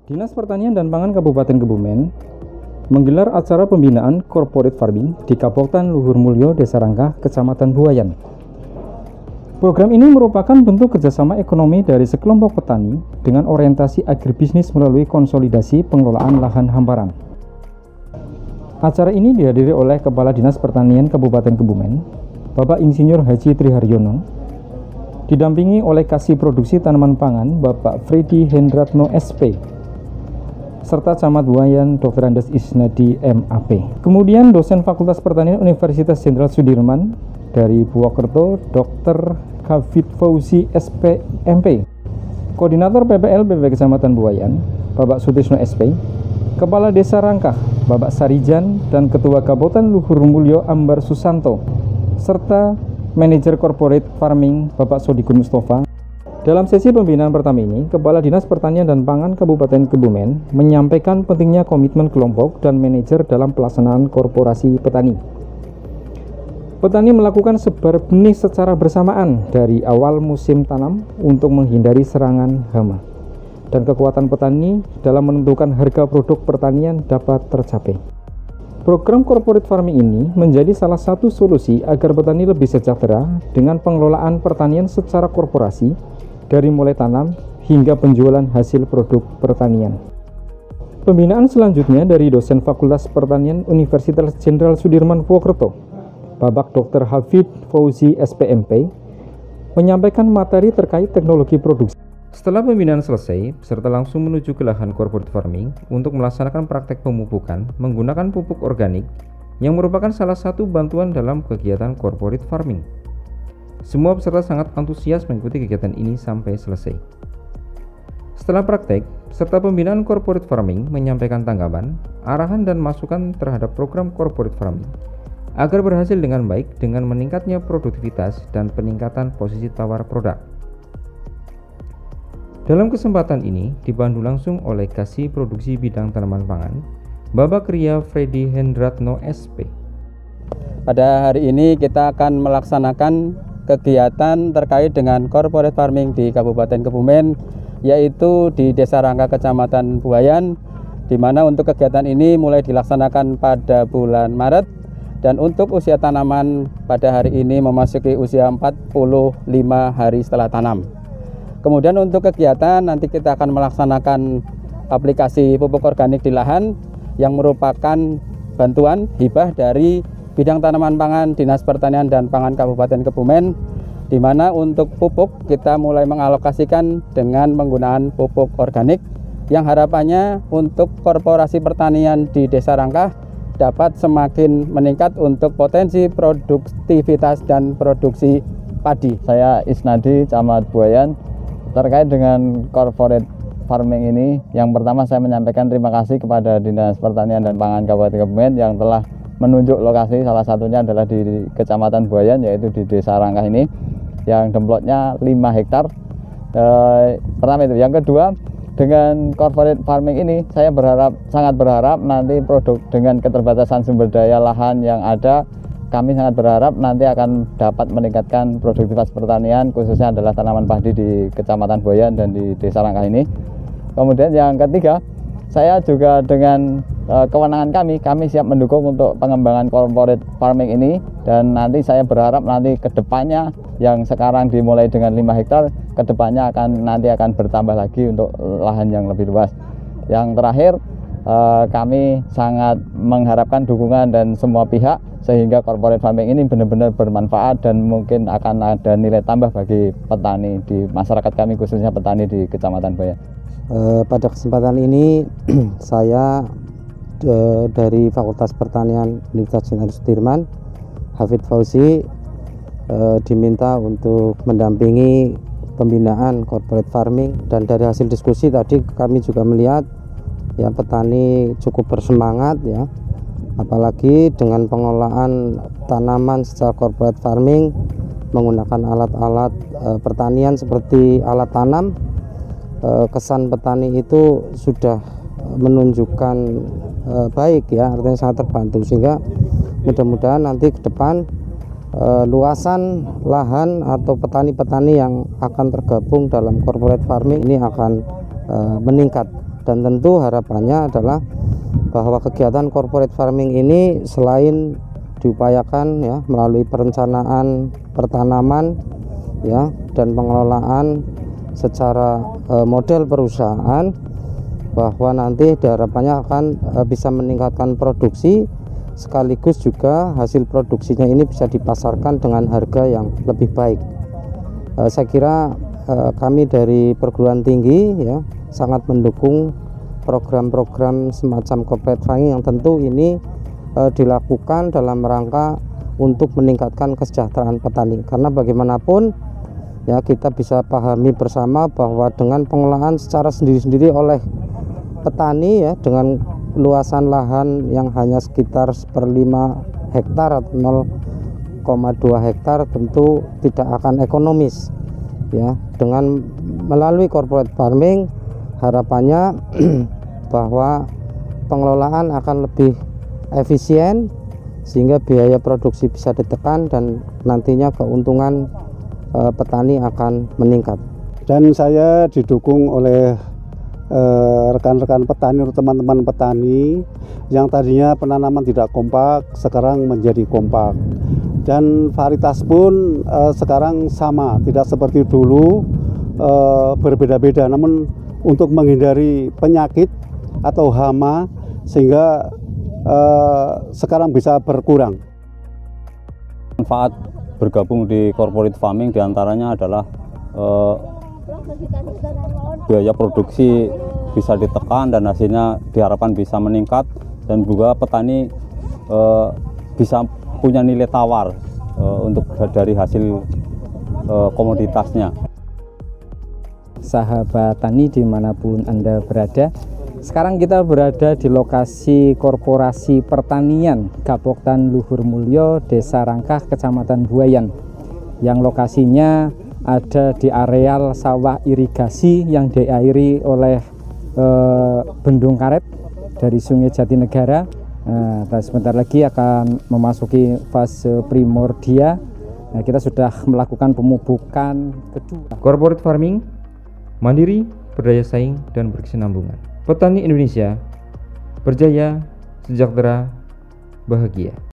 Dinas Pertanian dan Pangan Kabupaten Kebumen menggelar acara pembinaan corporate farming di Kapoktan Luhur Mulyo, Desa Rangkah, Kecamatan Buayan. Program ini merupakan bentuk kerjasama ekonomi dari sekelompok petani dengan orientasi agribisnis melalui konsolidasi pengelolaan lahan hamparan. Acara ini dihadiri oleh Kepala Dinas Pertanian Kabupaten Kebumen, Bapak Insinyur Haji Triharyono, didampingi oleh Kasih Produksi Tanaman Pangan Bapak Freddy Hendratno SP, serta Camat Buayan Dr. Andes Isnadi MAP. Kemudian dosen Fakultas Pertanian Universitas Jenderal Sudirman dari Purwokerto, Dr. Hafid Fauzi SPMP, Koordinator PPL BPP Kecamatan Buayan, Bapak Sutisno SP, Kepala Desa Rangkah, Bapak Sarijan, dan Ketua Kabupaten Luhur Mulyo Ambar Susanto, serta Manajer Corporate Farming Bapak Sodigun Mustafa. Dalam sesi pembinaan pertama ini, Kepala Dinas Pertanian dan Pangan Kabupaten Kebumen menyampaikan pentingnya komitmen kelompok dan manajer dalam pelaksanaan korporasi petani. Petani melakukan sebar benih secara bersamaan dari awal musim tanam untuk menghindari serangan hama, dan kekuatan petani dalam menentukan harga produk pertanian dapat tercapai. Program corporate farming ini menjadi salah satu solusi agar petani lebih sejahtera dengan pengelolaan pertanian secara korporasi, dari mulai tanam hingga penjualan hasil produk pertanian. Pembinaan selanjutnya dari dosen Fakultas Pertanian Universitas Jenderal Sudirman Purwokerto, Bapak Dr. Hafid Fauzi SPMP, menyampaikan materi terkait teknologi produksi. Setelah pembinaan selesai, peserta langsung menuju ke lahan corporate farming untuk melaksanakan praktek pemupukan menggunakan pupuk organik yang merupakan salah satu bantuan dalam kegiatan corporate farming. Semua peserta sangat antusias mengikuti kegiatan ini sampai selesai. Setelah praktek, peserta pembinaan corporate farming menyampaikan tanggapan, arahan, dan masukan terhadap program corporate farming agar berhasil dengan baik dengan meningkatnya produktivitas dan peningkatan posisi tawar produk. Dalam kesempatan ini dipandu langsung oleh Kasih Produksi Bidang Tanaman Pangan, Bapak Ria Freddy Hendratno SP. Pada hari ini kita akan melaksanakan kegiatan terkait dengan corporate farming di Kabupaten Kebumen, yaitu di Desa Rangkah Kecamatan Buayan, di mana untuk kegiatan ini mulai dilaksanakan pada bulan Maret, dan untuk usia tanaman pada hari ini memasuki usia 45 hari setelah tanam. Kemudian untuk kegiatan nanti kita akan melaksanakan aplikasi pupuk organik di lahan yang merupakan bantuan hibah dari Bidang Tanaman Pangan Dinas Pertanian dan Pangan Kabupaten Kebumen, di mana untuk pupuk kita mulai mengalokasikan dengan penggunaan pupuk organik yang harapannya untuk korporasi pertanian di Desa Rangkah dapat semakin meningkat untuk potensi produktivitas dan produksi padi. Saya Isnadi, Camat Buayan. Terkait dengan corporate farming ini, yang pertama saya menyampaikan terima kasih kepada Dinas Pertanian dan Pangan Kabupaten Kebumen yang telah menunjuk lokasi, salah satunya adalah di Kecamatan Buayan, yaitu di Desa Rangkah ini, yang demplotnya 5 hektar. Pertama itu. Yang kedua, dengan corporate farming ini saya sangat berharap nanti produk dengan keterbatasan sumber daya lahan yang ada, kami sangat berharap nanti akan dapat meningkatkan produktivitas pertanian, khususnya adalah tanaman padi di Kecamatan Buayan dan di Desa Rangkah ini. Kemudian yang ketiga, saya juga dengan kewenangan kami siap mendukung untuk pengembangan corporate farming ini, dan nanti saya berharap nanti kedepannya yang sekarang dimulai dengan 5 hektar, kedepannya nanti akan bertambah lagi untuk lahan yang lebih luas. Yang terakhir, kami sangat mengharapkan dukungan dan semua pihak sehingga corporate farming ini benar-benar bermanfaat dan mungkin akan ada nilai tambah bagi petani di masyarakat kami, khususnya petani di Kecamatan Buayan. Pada kesempatan ini saya dari Fakultas Pertanian Universitas Jenderal Sudirman, Hafid Fauzi, diminta untuk mendampingi pembinaan corporate farming, dan dari hasil diskusi tadi kami juga melihat ya petani cukup bersemangat ya, apalagi dengan pengolahan tanaman secara corporate farming menggunakan alat-alat pertanian seperti alat tanam. Kesan petani itu sudah menunjukkan baik ya, artinya sangat terbantu, sehingga mudah-mudahan nanti ke depan luasan lahan atau petani-petani yang akan tergabung dalam corporate farming ini akan meningkat Dan tentu harapannya adalah bahwa kegiatan corporate farming ini selain diupayakan ya melalui perencanaan pertanaman ya dan pengelolaan secara model perusahaan, bahwa nanti harapannya akan bisa meningkatkan produksi sekaligus juga hasil produksinya ini bisa dipasarkan dengan harga yang lebih baik. Saya kira kami dari perguruan tinggi ya sangat mendukung program-program semacam corporate farming yang tentu ini dilakukan dalam rangka untuk meningkatkan kesejahteraan petani, karena bagaimanapun ya kita bisa pahami bersama bahwa dengan pengelolaan secara sendiri-sendiri oleh petani ya dengan luasan lahan yang hanya sekitar 1/5 hektar atau 0,2 hektar tentu tidak akan ekonomis ya. Dengan melalui corporate farming harapannya bahwa pengelolaan akan lebih efisien sehingga biaya produksi bisa ditekan dan nantinya keuntungan petani akan meningkat. Dan saya didukung oleh rekan-rekan petani, teman-teman petani yang tadinya penanaman tidak kompak sekarang menjadi kompak, dan varietas pun sekarang sama, tidak seperti dulu berbeda-beda, namun untuk menghindari penyakit atau hama sehingga sekarang bisa berkurang. Manfaat bergabung di corporate farming diantaranya adalah biaya produksi bisa ditekan dan hasilnya diharapkan bisa meningkat, dan juga petani bisa punya nilai tawar untuk dari hasil komoditasnya. Sahabat tani dimanapun Anda berada, sekarang kita berada di lokasi Korporasi Pertanian Gapoktan Luhur Mulyo, Desa Rangkah, Kecamatan Buayan, yang lokasinya ada di areal sawah irigasi yang diairi oleh bendung karet dari Sungai Jatinegara. Nah, sebentar lagi akan memasuki fase primordia. Nah, kita sudah melakukan pemupukan kedua. Corporate farming mandiri, berdaya saing, dan berkesinambungan. Petani Indonesia berjaya, sejahtera, bahagia.